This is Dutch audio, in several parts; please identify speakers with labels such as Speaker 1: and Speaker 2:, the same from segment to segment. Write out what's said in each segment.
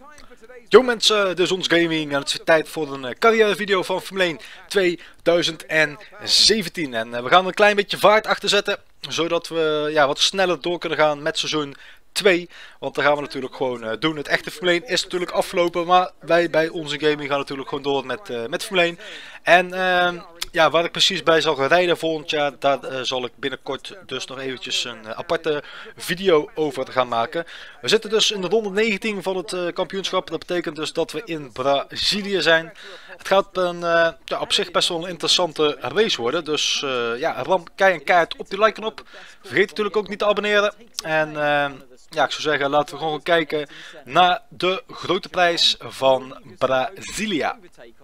Speaker 1: Yo mensen, dit is ons gaming en het is tijd voor een carrièrevideo van Formule 1 2017. En we gaan er een klein beetje vaart achter zetten, zodat we wat sneller door kunnen gaan met seizoen 2. Want dan gaan we natuurlijk gewoon doen. Het echte Formule 1 is natuurlijk afgelopen, maar wij bij onze gaming gaan natuurlijk gewoon door met Formule 1. En waar ik precies bij zal gaan rijden volgend jaar, daar zal ik binnenkort dus nog eventjes een aparte video over gaan maken. We zitten dus in de ronde 19 van het kampioenschap. Dat betekent dus dat we in Brazilië zijn. Het gaat op zich best wel een interessante race worden. Dus ram keihard op die like-knop. Vergeet natuurlijk ook niet te abonneren. En ik zou zeggen, laten we gewoon gaan kijken naar de grote prijs van Brazilië.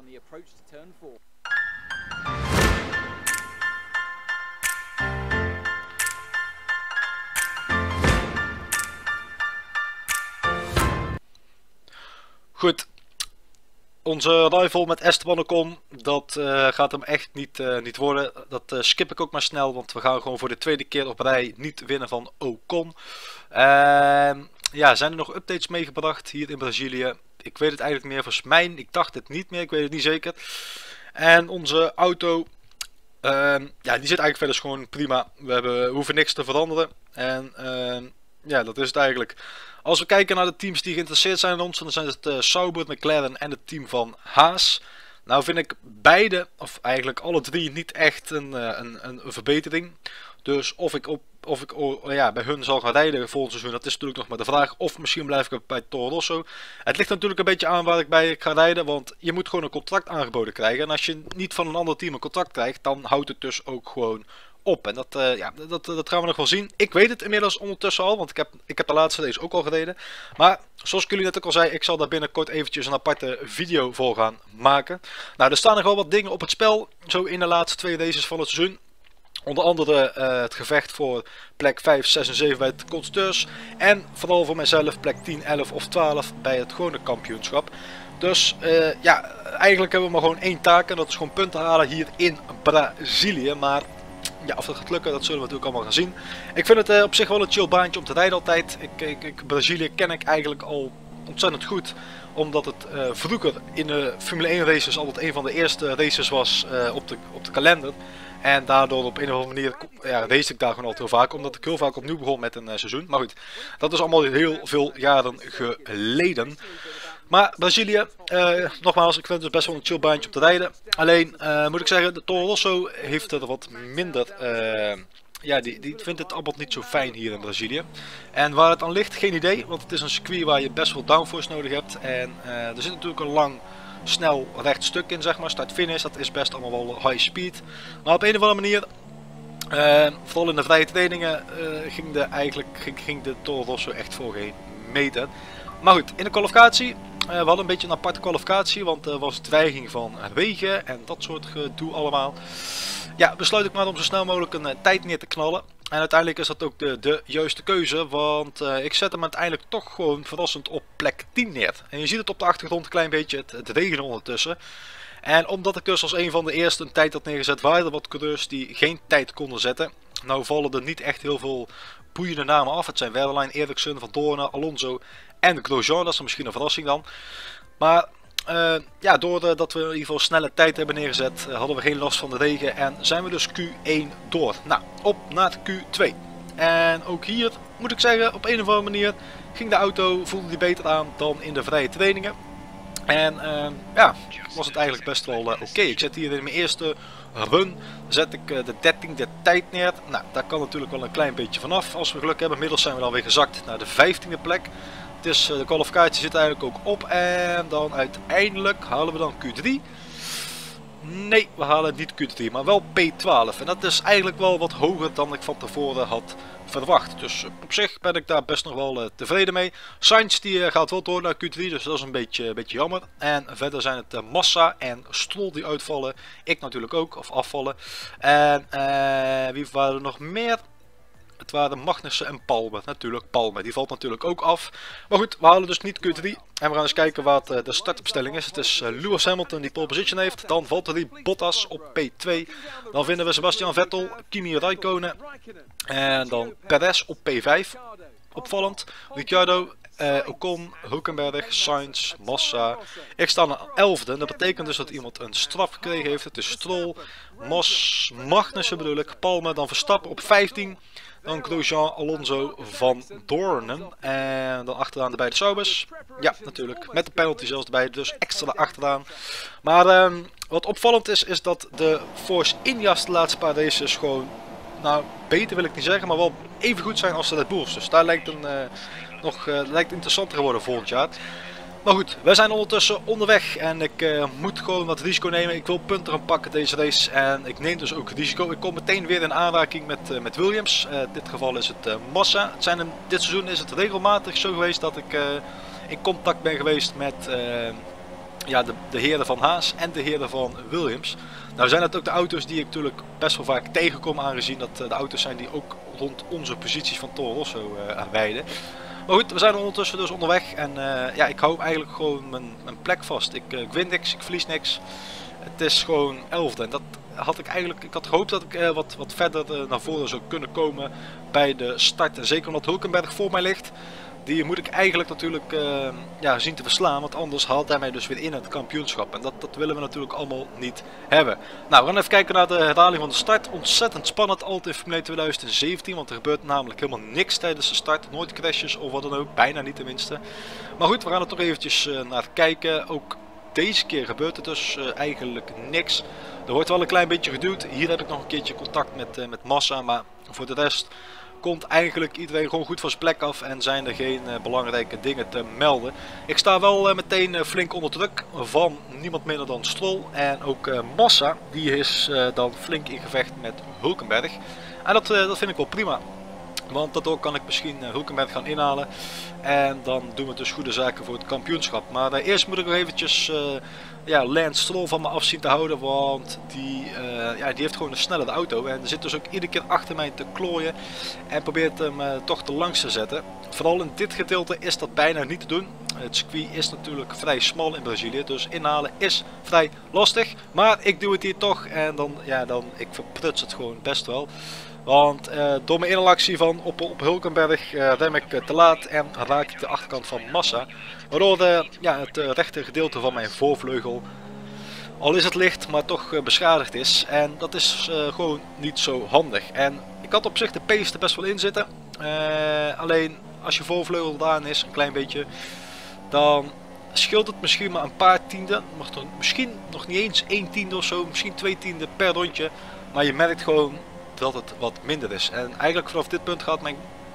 Speaker 1: Goed, onze rival met Esteban Ocon, dat gaat hem echt niet worden. Dat skip ik ook maar snel, want we gaan gewoon voor de tweede keer op rij niet winnen van Ocon. Zijn er nog updates meegebracht hier in Brazilië? Ik weet het eigenlijk meer, volgens mij, ik dacht het niet meer, ik weet het niet zeker. En onze auto, die zit eigenlijk verder gewoon prima. We hoeven niks te veranderen. En dat is het eigenlijk. Als we kijken naar de teams die geïnteresseerd zijn in ons, dan zijn het Sauber, McLaren en het team van Haas. Nou vind ik beide, of eigenlijk alle drie, niet echt een verbetering. Dus of ik bij hun zal gaan rijden volgend seizoen, dat is natuurlijk nog maar de vraag. Of misschien blijf ik bij Toro Rosso. Het ligt natuurlijk een beetje aan waar ik bij ga rijden, want je moet gewoon een contract aangeboden krijgen. En als je niet van een ander team een contract krijgt, dan houdt het dus ook gewoon op. En dat gaan we nog wel zien. Ik weet het inmiddels ondertussen al, want ik heb de laatste race ook al gereden. Maar zoals ik jullie net ook al zei, ik zal daar binnenkort eventjes een aparte video voor gaan maken. Nou, er staan nog wel wat dingen op het spel, zo in de laatste twee races van het seizoen. Onder andere het gevecht voor plek 5, 6 en 7 bij het constructeurs. En vooral voor mijzelf plek 10, 11 of 12 bij het gewone kampioenschap. Dus eigenlijk hebben we maar gewoon één taak en dat is gewoon punten halen hier in Brazilië. Maar of dat gaat lukken, dat zullen we natuurlijk allemaal gaan zien. Ik vind het op zich wel een chill baantje om te rijden altijd. Brazilië ken ik eigenlijk al ontzettend goed. Omdat het vroeger in de Formule 1 races altijd een van de eerste races was op de kalender. En daardoor op een of andere manier race ik daar gewoon altijd heel vaak. Omdat ik heel vaak opnieuw begon met een seizoen. Maar goed, dat is allemaal heel veel jaren geleden. Maar Brazilië, nogmaals, ik vind het dus best wel een chill baantje om te rijden. Alleen moet ik zeggen, de Toro Rosso heeft er wat minder. Die vindt het allemaal niet zo fijn hier in Brazilië. En waar het aan ligt, geen idee. Want het is een circuit waar je best wel downforce nodig hebt. En er zit natuurlijk een lang, snel recht stuk in, zeg maar. Start-finish, dat is best allemaal wel high speed. Maar op een of andere manier, vooral in de vrije trainingen, ging de Toro Rosso echt voor geen meter. Maar goed, in de kwalificatie, we hadden een beetje een aparte kwalificatie, want er was dreiging van regen en dat soort gedoe allemaal. Ja, besluit ik maar om zo snel mogelijk een tijd neer te knallen. En uiteindelijk is dat ook de juiste keuze, want ik zet hem uiteindelijk toch gewoon verrassend op plek 10 neer. En je ziet het op de achtergrond een klein beetje, het regenen ondertussen. En omdat ik dus als een van de eerste een tijd had neergezet, waren er wat coureurs die geen tijd konden zetten. Nou vallen er niet echt heel veel boeiende namen af. Het zijn Wehrlein, Ericsson, Van Doornen, Alonso en Grosjean. Dat is misschien een verrassing dan. Maar doordat we in ieder geval snelle tijd hebben neergezet, hadden we geen last van de regen en zijn we dus Q1 door. Nou, op naar Q2. En ook hier moet ik zeggen, op een of andere manier ging de auto, voelde die beter aan dan in de vrije trainingen. En was het eigenlijk best wel oké. Ik zet hier in mijn eerste run, zet ik de 13e tijd neer. Nou, daar kan natuurlijk wel een klein beetje vanaf als we geluk hebben. Inmiddels zijn we dan weer gezakt naar de 15e plek. Dus de kwalificatie zit eigenlijk ook op en dan uiteindelijk halen we dan Q3. Nee, we halen niet Q3, maar wel P12. En dat is eigenlijk wel wat hoger dan ik van tevoren had verwacht. Dus op zich ben ik daar best nog wel tevreden mee. Sainz die gaat wel door naar Q3, dus dat is een beetje jammer. En verder zijn het Massa en Stroll die uitvallen. Ik natuurlijk ook, of afvallen. En wie waren er nog meer? Het waren Magnussen en Palmer. Natuurlijk, Palmer. Die valt natuurlijk ook af. Maar goed, we halen dus niet Q3. En we gaan eens kijken wat de startopstelling is. Het is Lewis Hamilton die pole position heeft. Dan Valtteri Bottas op P2. Dan vinden we Sebastian Vettel, Kimi Räikkönen. En dan Perez op P5. opvallend. Ricciardo, Ocon, Hulkenberg, Sainz, Massa. Ik sta aan 11e. Dat betekent dus dat iemand een straf gekregen heeft. Het is Stroll, Magnussen bedoel ik, Palmer, dan Verstappen op 15. Dan Grosjean, Alonso, Van Doornen. En dan achteraan de beide Saubers. Ja, natuurlijk. Met de penalty zelfs erbij. Dus extra achteraan. Maar wat opvallend is dat de Force India's de laatste paar races gewoon... Nou, beter wil ik niet zeggen, maar wel even goed zijn als de Red Bulls. Dus daar lijkt lijkt interessanter geworden volgend jaar. Maar goed, wij zijn ondertussen onderweg en ik moet gewoon wat risico nemen. Ik wil punten gaan pakken deze race en ik neem dus ook risico. Ik kom meteen weer in aanraking met Williams. In dit geval is het Massa. Dit seizoen is het regelmatig zo geweest dat ik in contact ben geweest met ja, de heren van Haas en de heren van Williams. Nou zijn het ook de auto's die ik natuurlijk best wel vaak tegenkom, aangezien dat de auto's zijn die ook rond onze posities van Toro Rosso wijden. Maar goed, we zijn ondertussen dus onderweg en ja, ik hou eigenlijk gewoon mijn plek vast. Ik win niks, ik verlies niks. Het is gewoon 11e en dat had ik eigenlijk, ik had gehoopt dat ik wat verder naar voren zou kunnen komen bij de start. En zeker omdat Hulkenberg voor mij ligt. Die moet ik eigenlijk natuurlijk ja, zien te verslaan, want anders haalt hij mij dus weer in het kampioenschap. En dat willen we natuurlijk allemaal niet hebben. Nou, we gaan even kijken naar de herhaling van de start. Ontzettend spannend altijd in Formule 1 2017, want er gebeurt namelijk helemaal niks tijdens de start. Nooit crashes of wat dan ook, bijna niet tenminste. Maar goed, we gaan er toch eventjes naar kijken. Ook deze keer gebeurt er dus eigenlijk niks. Er wordt wel een klein beetje geduwd. Hier heb ik nog een keertje contact met Massa, maar voor de rest... komt eigenlijk iedereen gewoon goed van zijn plek af en zijn er geen belangrijke dingen te melden. Ik sta wel meteen flink onder druk van niemand minder dan Stroll en ook Massa. Die is dan flink in gevecht met Hulkenberg. En dat vind ik wel prima. Want daardoor kan ik misschien Hulkenberg gaan inhalen. En dan doen we dus goede zaken voor het kampioenschap. Maar eerst moet ik nog eventjes ja, Lance Stroll van me af zien te houden. Want die heeft gewoon een snellere auto. En zit dus ook iedere keer achter mij te klooien. En probeert hem toch te langs te zetten. Vooral in dit gedeelte is dat bijna niet te doen. Het circuit is natuurlijk vrij smal in Brazilië. Dus inhalen is vrij lastig. Maar ik doe het hier toch. En ik verpruts het gewoon best wel. Want door mijn inhalactie van op Hulkenberg rem ik te laat en raak ik de achterkant van Massa. Waardoor het rechter gedeelte van mijn voorvleugel, al is het licht, maar toch beschadigd is. En dat is gewoon niet zo handig. En ik had op zich de pace er best wel in zitten. Alleen als je voorvleugel gedaan is, een klein beetje, dan scheelt het misschien maar een paar tienden. Misschien nog niet eens 1 tiende of zo, misschien 2 tienden per rondje. Maar je merkt gewoon dat het wat minder is. En eigenlijk vanaf dit punt gaat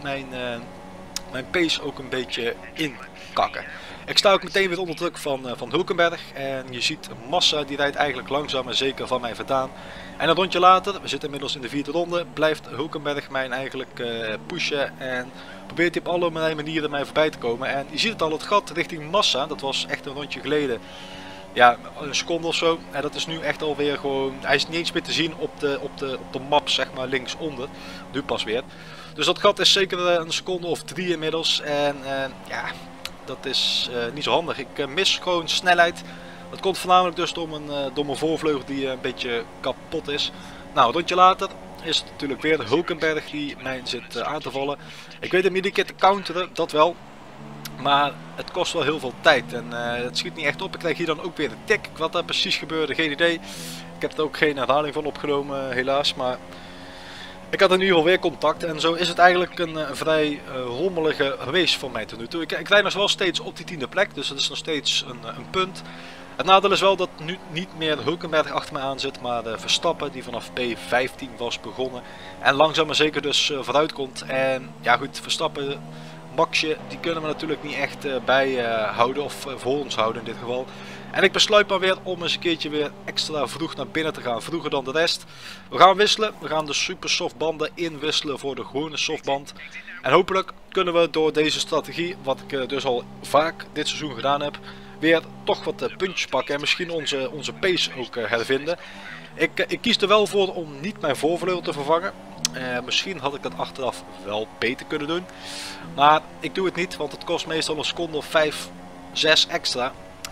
Speaker 1: mijn pace ook een beetje inkakken. Ik sta ook meteen weer onder druk van Hulkenberg. En je ziet Massa, die rijdt eigenlijk langzaam en zeker van mij vandaan. En een rondje later, we zitten inmiddels in de 4e ronde, blijft Hulkenberg mij eigenlijk pushen. En probeert hij op allerlei manieren mij voorbij te komen. En je ziet het al, het gat richting Massa, dat was echt een rondje geleden. Ja, een seconde of zo. En dat is nu echt alweer gewoon... Hij is niet eens meer te zien op de map, zeg maar, linksonder. Nu pas weer. Dus dat gat is zeker een seconde of 3 inmiddels. En ja, dat is niet zo handig. Ik mis gewoon snelheid. Dat komt voornamelijk dus door mijn voorvleugel die een beetje kapot is. Nou, een rondje later is het natuurlijk weer de Hulkenberg die mij zit aan te vallen. Ik weet hem iedere keer te counteren, dat wel. Maar het kost wel heel veel tijd en het schiet niet echt op. Ik krijg hier dan ook weer de tik. Wat daar precies gebeurde, geen idee. Ik heb er ook geen herhaling van opgenomen, helaas. Maar ik had in ieder geval weer contact. En zo is het eigenlijk een vrij rommelige race voor mij tot nu toe. Ik rijd nog wel steeds op die 10e plek, dus dat is nog steeds een punt. Het nadeel is wel dat nu niet meer Hulkenberg achter me aan zit, maar Verstappen die vanaf P15 was begonnen. En langzaam maar zeker dus vooruit komt. En ja goed, Verstappen... Maxje, die kunnen we natuurlijk niet echt bijhouden of voor ons houden in dit geval. En ik besluit maar weer om eens een keertje weer extra vroeg naar binnen te gaan, vroeger dan de rest. We gaan wisselen, we gaan de super softbanden inwisselen voor de gewone softband. En hopelijk kunnen we door deze strategie, wat ik dus al vaak dit seizoen gedaan heb, weer toch wat puntjes pakken en misschien onze pace ook hervinden. Ik kies er wel voor om niet mijn voorvleugel te vervangen. Misschien had ik dat achteraf wel beter kunnen doen. Maar ik doe het niet, want het kost meestal een seconde of 5, 6 extra.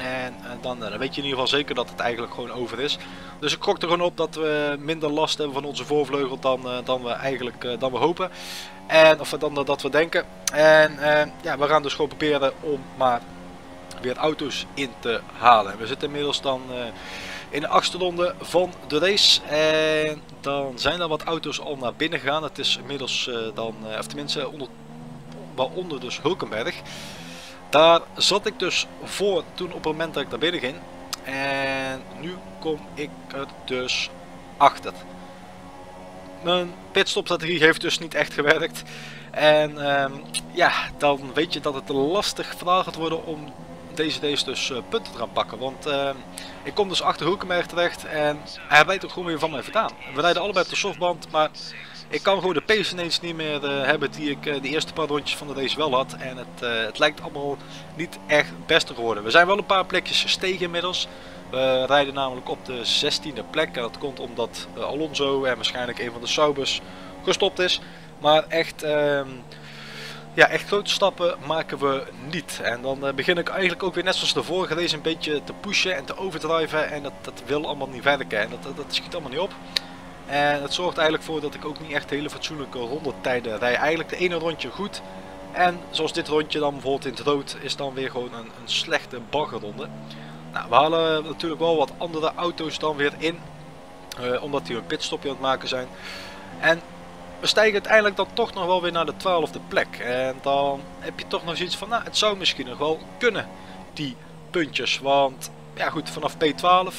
Speaker 1: En dan weet je in ieder geval zeker dat het eigenlijk gewoon over is. Dus ik gok er gewoon op dat we minder last hebben van onze voorvleugel dan we hopen. Of dan dat we denken. En ja, we gaan dus gewoon proberen om maar weer auto's in te halen. We zitten inmiddels dan in de 8e ronde van de race. En dan zijn er wat auto's al naar binnen gegaan. Het is inmiddels of tenminste waaronder dus Hulkenberg. Daar zat ik dus voor toen op het moment dat ik naar binnen ging. En nu kom ik er dus achter. Mijn pitstopstrategie heeft dus niet echt gewerkt. En ja, dan weet je dat het lastig verhaal gaat worden om deze race dus punten te gaan pakken. Want ik kom dus achter Hulkenberg terecht en hij rijdt ook gewoon weer van mij vandaan. We rijden allebei op de softband, maar ik kan gewoon de pace ineens niet meer hebben die ik de eerste paar rondjes van de race wel had. En het lijkt allemaal niet echt het beste geworden. We zijn wel een paar plekjes gestegen inmiddels. We rijden namelijk op de 16e plek. En dat komt omdat Alonso en waarschijnlijk een van de Saubers gestopt is. Maar echt, ja, echt grote stappen maken we niet. En dan begin ik eigenlijk ook weer net zoals de vorige race een beetje te pushen en te overdriven. En dat wil allemaal niet werken. En dat schiet allemaal niet op. En het zorgt eigenlijk voor dat ik ook niet echt hele fatsoenlijke rondetijden rij. Eigenlijk de ene rondje goed. En zoals dit rondje dan bijvoorbeeld in het rood is dan weer gewoon een slechte baggerronde. Nou, we halen natuurlijk wel wat andere auto's dan weer in. Omdat die een pitstopje aan het maken zijn. En we stijgen uiteindelijk dan toch nog wel weer naar de 12e plek. En dan heb je toch nog zoiets van, nou, het zou misschien nog wel kunnen, die puntjes. Want, ja goed, vanaf P12...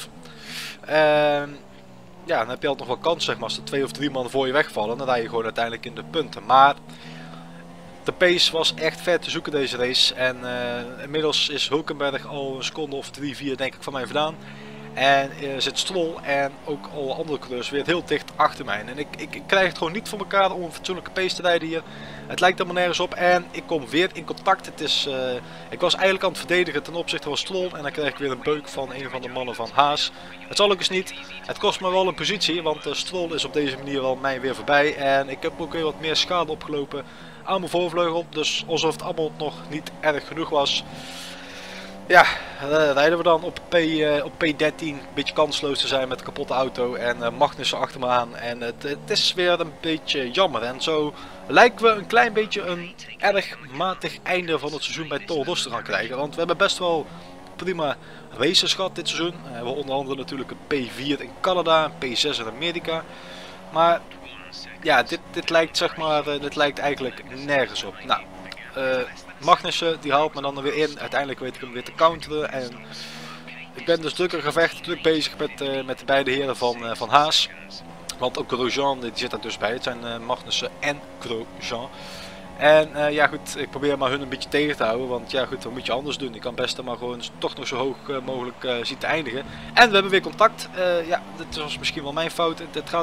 Speaker 1: ja, dan heb je altijd nog wel kans, zeg maar, als er 2 of 3 man voor je wegvallen, dan rij je gewoon uiteindelijk in de punten. Maar de pace was echt ver te zoeken deze race. En inmiddels is Hulkenberg al een seconde of 3, 4 denk ik van mij vandaan. En zit Stroll en ook alle andere coureurs weer heel dicht achter mij. En ik krijg het gewoon niet voor elkaar om een fatsoenlijke pace te rijden hier. Het lijkt helemaal nergens op en ik kom weer in contact. Het is, ik was eigenlijk aan het verdedigen ten opzichte van Stroll. En dan krijg ik weer een beuk van een van de mannen van Haas. Het zal ook eens niet. Het kost me wel een positie, want Stroll is op deze manier wel mij weer voorbij. En ik heb ook weer wat meer schade opgelopen aan mijn voorvleugel. Dus alsof het allemaal nog niet erg genoeg was. Ja, rijden we dan op P13, een beetje kansloos te zijn met een kapotte auto en Magnussen achter me aan. En het is weer een beetje jammer. En zo lijken we een klein beetje een erg matig einde van het seizoen bij Toro Rosso te gaan krijgen. Want we hebben best wel prima races gehad dit seizoen. We hebben onder andere natuurlijk een P4 in Canada, een P6 in Amerika. Maar ja, dit lijkt zeg maar, dit lijkt eigenlijk nergens op. Nou, Magnussen die haalt me dan weer in. Uiteindelijk weet ik hem weer te counteren. En ik ben dus druk bezig met de beide heren van Haas. Want ook Grosjean die zit er dus bij. Het zijn Magnussen en Grosjean. En ja goed, ik probeer maar hun een beetje tegen te houden. Want ja goed, wat moet je anders doen? Ik kan best maar gewoon toch nog zo hoog mogelijk zien te eindigen. En we hebben weer contact. Ja, dit was misschien wel mijn fout.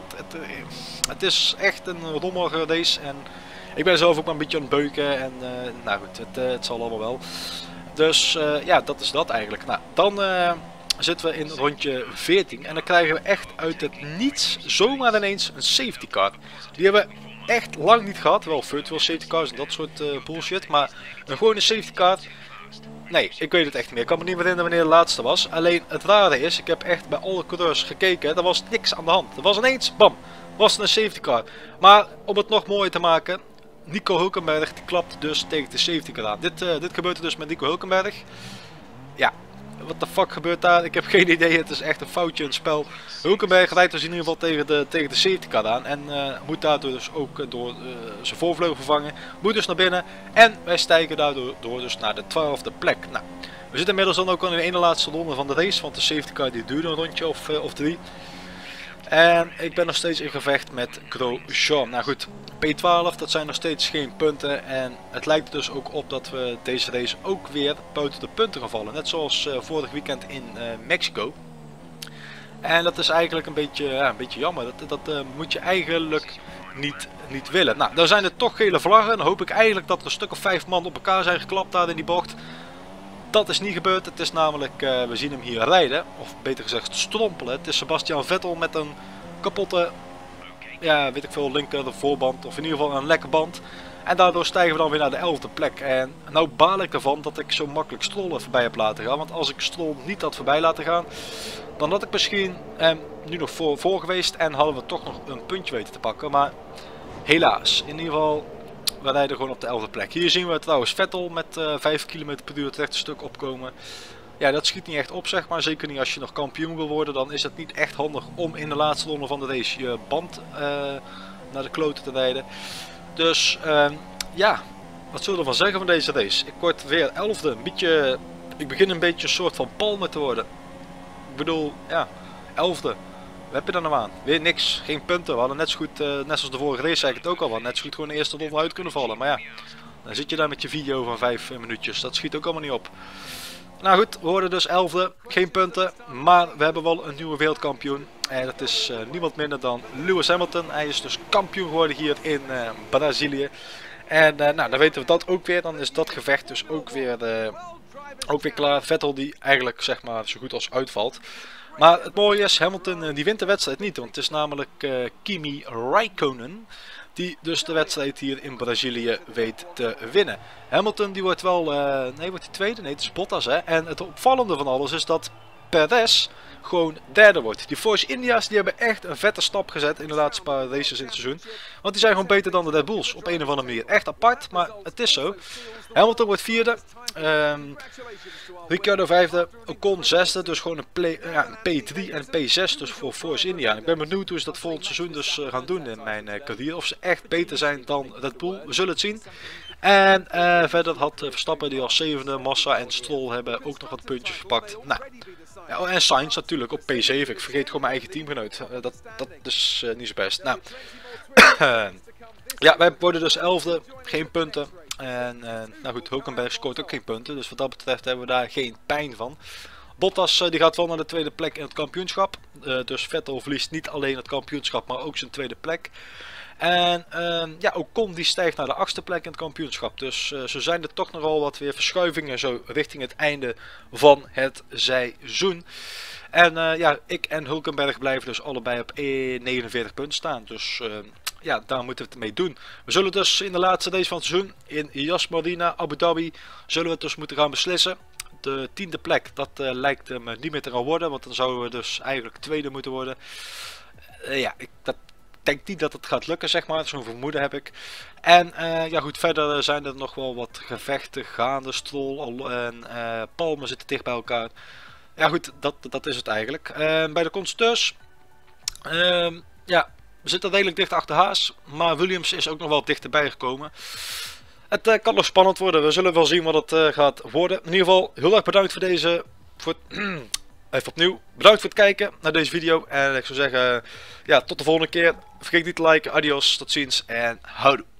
Speaker 1: Het is echt een rommelige race. En ik ben zelf ook maar een beetje aan het beuken. En nou goed, het zal allemaal wel. Dus ja, dat is dat eigenlijk. Nou, dan zitten we in rondje 14. En dan krijgen we echt uit het niets zomaar ineens een safety car. Die hebben we echt lang niet gehad. Wel virtual safety cars en dat soort bullshit. Maar een gewone safety car. Nee, ik weet het echt niet meer. Ik kan me niet meer herinneren wanneer de laatste was. Alleen het rare is, ik heb echt bij alle coureurs gekeken. Er was niks aan de hand. Er was ineens, bam, was er een safety car. Maar om het nog mooier te maken, Nico Hulkenberg die klapt dus tegen de safety car aan. Dit gebeurt er dus met Nico Hulkenberg. Ja, wat de fuck gebeurt daar? Ik heb geen idee. Het is echt een foutje in het spel. Hulkenberg rijdt dus in ieder geval tegen de safety car aan. En moet daardoor dus ook door zijn voorvleugel vervangen. Moet dus naar binnen. En wij stijgen daardoor dus naar de 12e plek. Nou, we zitten inmiddels dan ook al in de ene laatste ronde van de race. Want de safety car die duurde een rondje of 3. En ik ben nog steeds in gevecht met Grosjean. Nou goed, P12, dat zijn nog steeds geen punten. En het lijkt er dus ook op dat we deze race ook weer buiten de punten gaan vallen. Net zoals vorig weekend in Mexico. En dat is eigenlijk een beetje jammer. Dat moet je eigenlijk niet willen. Nou, dan zijn er toch gele vlaggen. Dan hoop ik eigenlijk dat er een stuk of 5 man op elkaar zijn geklapt daar in die bocht. Dat is niet gebeurd. Het is namelijk, we zien hem hier rijden. Of beter gezegd strompelen. Het is Sebastian Vettel met een kapotte, ja weet ik veel, linker voorband. Of in ieder geval een lekke band. En daardoor stijgen we dan weer naar de 11e plek. En nou baal ik ervan dat ik zo makkelijk Stroll er voorbij heb laten gaan. Want als ik Stroll niet had voorbij laten gaan, dan had ik misschien nu nog voor geweest. En hadden we toch nog een puntje weten te pakken. Maar helaas, in ieder geval, we rijden gewoon op de 11e plek. Hier zien we trouwens Vettel met 5 km per uur het rechte stuk opkomen. Ja, dat schiet niet echt op, zeg maar. Zeker niet als je nog kampioen wil worden. Dan is het niet echt handig om in de laatste ronde van de race je band naar de kloten te rijden. Dus ja, wat zullen we ervan zeggen van deze race? Ik word weer 11e. Ik begin een beetje een soort van palmen te worden. Ik bedoel, ja, 11e. Wat heb je er nou aan? Weer niks, geen punten. We hadden net zo goed, net zoals de vorige race zei ik het ook al, net zo goed gewoon de eerste ronde uit kunnen vallen. Maar ja, dan zit je daar met je video van 5 minuutjes. Dat schiet ook allemaal niet op. Nou goed, we worden dus 11e, geen punten, maar we hebben wel een nieuwe wereldkampioen. En dat is niemand minder dan Lewis Hamilton. Hij is dus kampioen geworden hier in Brazilië. En nou, dan weten we dat ook weer. Dan is dat gevecht dus ook weer klaar. Vettel die eigenlijk zeg maar zo goed als uitvalt. Maar het mooie is, Hamilton die wint de wedstrijd niet. Want het is namelijk Kimi Räikkönen die dus de wedstrijd hier in Brazilië weet te winnen. Hamilton die wordt wel, nee wordt hij tweede? Nee het is Bottas hè. En het opvallende van alles is dat Perez gewoon derde wordt. Die Force India's die hebben echt een vette stap gezet in de laatste paar races in het seizoen. Want die zijn gewoon beter dan de Red Bulls op een of andere manier. Echt apart, maar het is zo. Hamilton wordt vierde. Ricciardo vijfde. Ocon zesde. Dus gewoon een P3 en een P6 dus voor Force India. Ik ben benieuwd hoe ze dat volgend seizoen dus gaan doen in mijn carrière. Of ze echt beter zijn dan Red Bull. We zullen het zien. En verder had Verstappen die als zevende, Massa en Stroll hebben ook nog wat puntjes gepakt. Nou, ja, en Sainz natuurlijk op P7. Ik vergeet gewoon mijn eigen teamgenoot. Dat is niet zo best. Nou, ja, wij worden dus 11e, geen punten. En nou goed, Hulkenberg scoort ook geen punten. Dus wat dat betreft hebben we daar geen pijn van. Bottas die gaat wel naar de tweede plek in het kampioenschap. Dus Vettel verliest niet alleen het kampioenschap, maar ook zijn tweede plek. En ja, Ocon die stijgt naar de 8e plek in het kampioenschap. Dus zo zijn er toch nogal wat weer verschuivingen zo richting het einde van het seizoen. En ja, ik en Hulkenberg blijven dus allebei op 49 punten staan. Dus ja, daar moeten we het mee doen. We zullen dus in de laatste race van het seizoen in Yas Marina, Abu Dhabi, zullen we het dus moeten gaan beslissen. De 10e plek, dat lijkt hem niet meer te gaan worden, want dan zouden we dus eigenlijk tweede moeten worden. Ja, ik denk niet dat het gaat lukken, zeg maar. Zo'n vermoeden heb ik. En ja goed, verder zijn er nog wel wat gevechten gaande. Stroll en Palmer zitten dicht bij elkaar. Ja goed, dat is het eigenlijk. Bij de constructeurs, ja, we zitten redelijk dicht achter Haas. Maar Williams is ook nog wel dichterbij gekomen. Het kan nog spannend worden. We zullen wel zien wat het gaat worden. In ieder geval, heel erg bedankt voor deze... Even opnieuw, bedankt voor het kijken naar deze video. En ik zou zeggen, ja, tot de volgende keer. Vergeet niet te liken. Adios, tot ziens en houdoe.